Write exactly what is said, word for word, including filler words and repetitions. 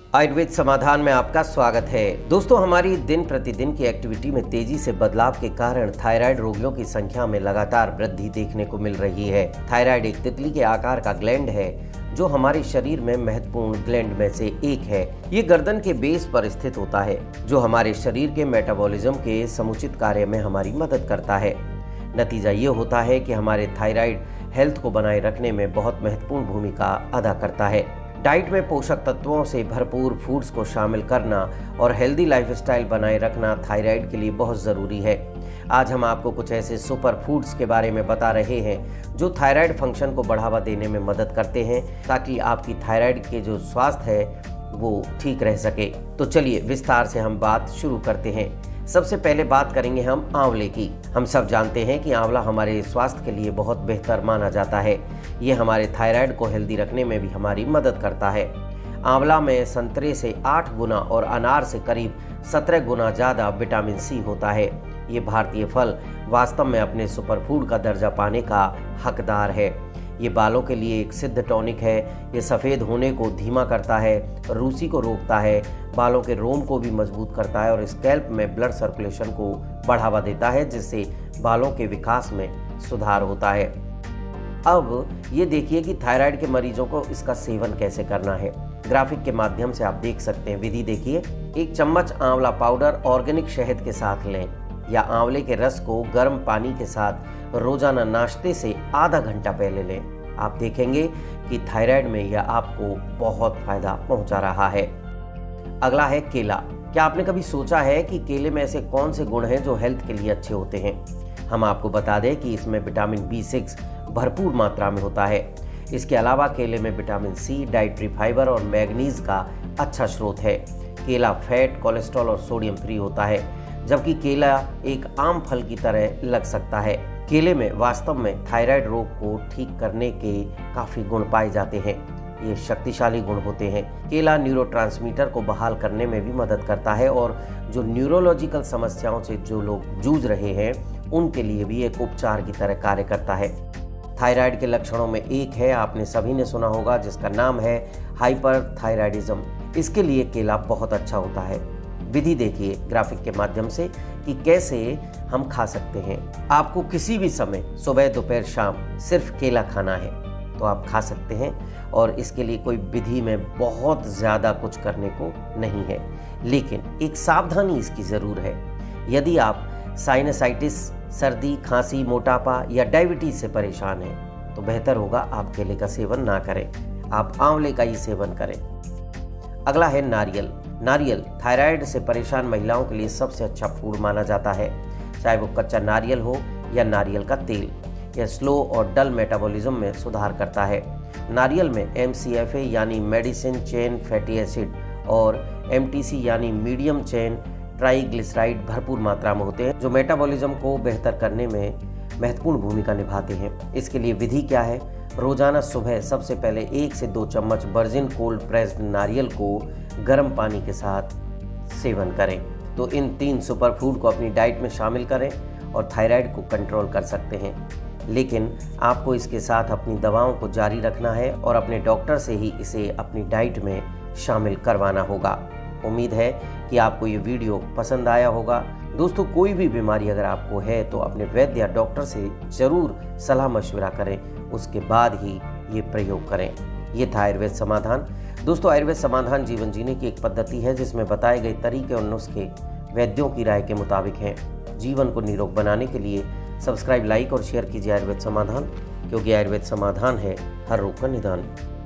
आयुर्वेद समाधान में आपका स्वागत है। दोस्तों, हमारी दिन प्रतिदिन की एक्टिविटी में तेजी से बदलाव के कारण थायराइड रोगियों की संख्या में लगातार वृद्धि देखने को मिल रही है। थायराइड एक तितली के आकार का ग्लैंड है जो हमारे शरीर में महत्वपूर्ण ग्लैंड में से एक है। ये गर्दन के बेस पर स्थित होता है जो हमारे शरीर के मेटाबॉलिज्म के समुचित कार्य में हमारी मदद करता है। नतीजा ये होता है कि हमारे थायराइड हेल्थ को बनाए रखने में बहुत महत्वपूर्ण भूमिका अदा करता है। डाइट में पोषक तत्वों से भरपूर फूड्स को शामिल करना और हेल्दी लाइफस्टाइल बनाए रखना थायराइड के लिए बहुत ज़रूरी है। आज हम आपको कुछ ऐसे सुपर फूड्स के बारे में बता रहे हैं जो थायराइड फंक्शन को बढ़ावा देने में मदद करते हैं ताकि आपकी थायराइड के जो स्वास्थ्य है वो ठीक रह सके। तो चलिए विस्तार से हम बात शुरू करते हैं। सबसे पहले बात करेंगे हम आंवले की। हम सब जानते हैं कि आंवला हमारे स्वास्थ्य के लिए बहुत बेहतर माना जाता है। ये हमारे थायराइड को हेल्दी रखने में भी हमारी मदद करता है। आंवला में संतरे से आठ गुना और अनार से करीब सत्रह गुना ज़्यादा विटामिन सी होता है। ये भारतीय फल वास्तव में अपने सुपरफूड का दर्जा पाने का हकदार है। ये बालों के लिए एक सिद्ध टॉनिक है। ये सफ़ेद होने को धीमा करता है, रूसी को रोकता है, बालों के रोम को भी मजबूत करता है और स्कैल्प में ब्लड सर्कुलेशन को बढ़ावा देता है जिससे बालों के विकास में सुधार होता है। अब ये देखिए कि थायराइड के मरीजों को इसका सेवन कैसे करना है। ग्राफिक के माध्यम से आप देख सकते हैं। विधि देखिए, एक चम्मच आंवला पाउडर ऑर्गेनिक शहद के साथ लें या आंवले के रस को गर्म पानी के साथ रोजाना नाश्ते से आधा घंटा पहले लें। आप देखेंगे कि थायराइड में यह आपको बहुत फायदा पहुंचा रहा है। अगला है केला। क्या आपने कभी सोचा है कि केले में ऐसे कौन से गुण हैं जो हेल्थ के लिए अच्छे होते हैं? हम आपको बता दें कि इसमें विटामिन बी सिक्स भरपूर मात्रा में होता है। इसके अलावा केले में विटामिन सी, डाइटरी फाइबर और मैग्नीज का अच्छा स्रोत है। केला फैट, कोलेस्ट्रॉल और सोडियम फ्री होता है, जबकि केला एक आम फल की तरह लग सकता है। केले में वास्तव में थायराइड रोग को ठीक करने के काफ़ी गुण पाए जाते हैं। ये शक्तिशाली गुण होते हैं। केला न्यूरोट्रांसमीटर को बहाल करने में भी मदद करता है और जो न्यूरोलॉजिकल समस्याओं से जो लोग जूझ रहे हैं उनके लिए भी एक उपचार की तरह कार्य करता है। थायराइड के लक्षणों में एक है, आपने सभी ने सुना होगा, जिसका नाम है हाइपरथायराइडिज्म। इसके लिए केला बहुत अच्छा होता है। विधि देखिए ग्राफिक के माध्यम से कि कैसे हम खा सकते हैं। आपको किसी भी समय सुबह, दोपहर, शाम सिर्फ केला खाना है तो आप खा सकते हैं और इसके लिए कोई विधि में बहुत ज़्यादा कुछ करने को नहीं है, लेकिन एक सावधानी इसकी ज़रूर है। यदि आप साइनसाइटिस, सर्दी, खांसी, मोटापा या डायबिटीज से परेशान हैं तो बेहतर होगा आप केले का सेवन ना करें, आप आंवले का ही सेवन करें। अगला है नारियल। नारियल थायराइड से परेशान महिलाओं के लिए सबसे अच्छा फूड माना जाता है, चाहे वो कच्चा नारियल हो या नारियल का तेल। यह स्लो और डल मेटाबॉलिज्म में सुधार करता है। नारियल में एम सी एफ ए यानी मेडिसिन चेन फैटी एसिड और एम टी सी यानी मीडियम चेन ट्राइग्लिसराइड भरपूर मात्रा में होते हैं जो मेटाबॉलिज्म को बेहतर करने में महत्वपूर्ण भूमिका निभाते हैं। इसके लिए विधि क्या है? रोजाना सुबह सबसे पहले एक से दो चम्मच वर्जिन कोल्ड प्रेस्ड नारियल को गर्म पानी के साथ सेवन करें। तो इन तीन सुपर फूड को अपनी डाइट में शामिल करें और थायराइड को कंट्रोल कर सकते हैं, लेकिन आपको इसके साथ अपनी दवाओं को जारी रखना है और अपने डॉक्टर से ही इसे अपनी डाइट में शामिल करवाना होगा। उम्मीद है कि आपको ये वीडियो पसंद आया होगा। दोस्तों, कोई भी बीमारी अगर आपको है तो अपने वैद्य या डॉक्टर से ज़रूर सलाह मशवरा करें, उसके बाद ही ये प्रयोग करें। ये था आयुर्वेद समाधान। दोस्तों, आयुर्वेद समाधान जीवन जीने की एक पद्धति है जिसमें बताए गए तरीके और नुस्खे वैद्यों की राय के मुताबिक हैं। जीवन को निरोग बनाने के लिए सब्सक्राइब, लाइक और शेयर कीजिए आयुर्वेद समाधान, क्योंकि आयुर्वेद समाधान है हर रोग का निदान।